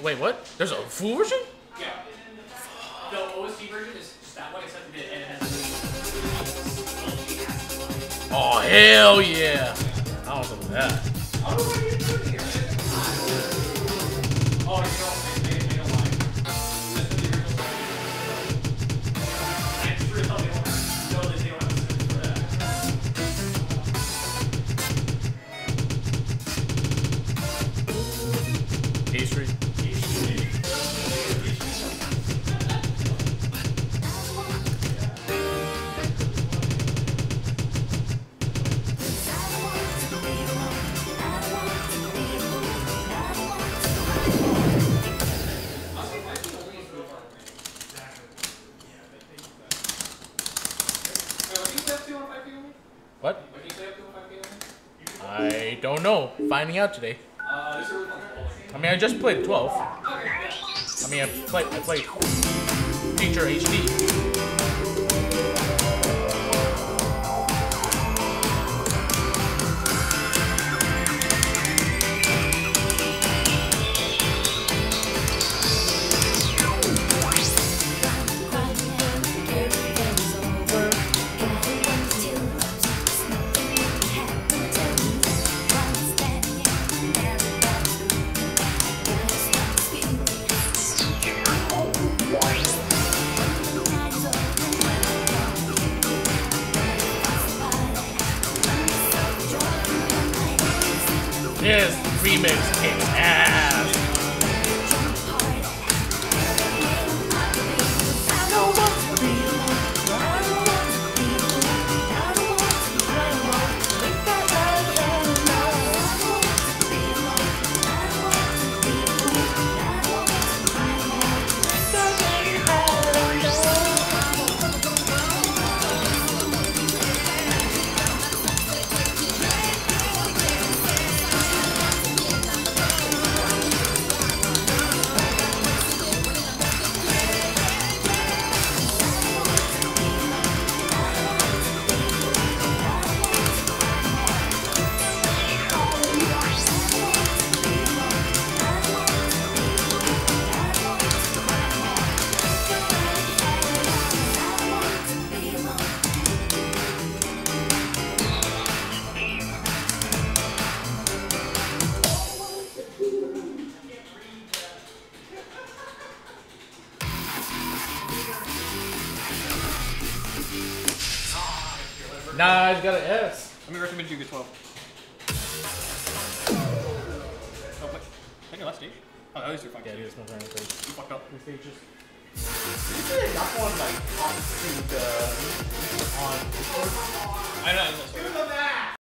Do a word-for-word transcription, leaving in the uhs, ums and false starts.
Wait, what? There's a full version? Yeah. The O S T version is just that one, except it and it has. Oh hell yeah! I don't know that. Oh, what are you doing here? Oh, you know, they, they don't like. That's what the original story. I'm sure they don't have. No, they don't have a script for that. A Street. What? I don't know. Finding out today. I mean, I just played twelve. I mean, I played. I played Feature H D. This remix kicks ass. Nah, I just got an S. Let me recommend you get twelve. Oh, wait. I think your last stage? Oh, that was your fucking Yeah, stage. it is my final stage. You fucked up. Three stages. Did you say that one like on to the on Discord? I know.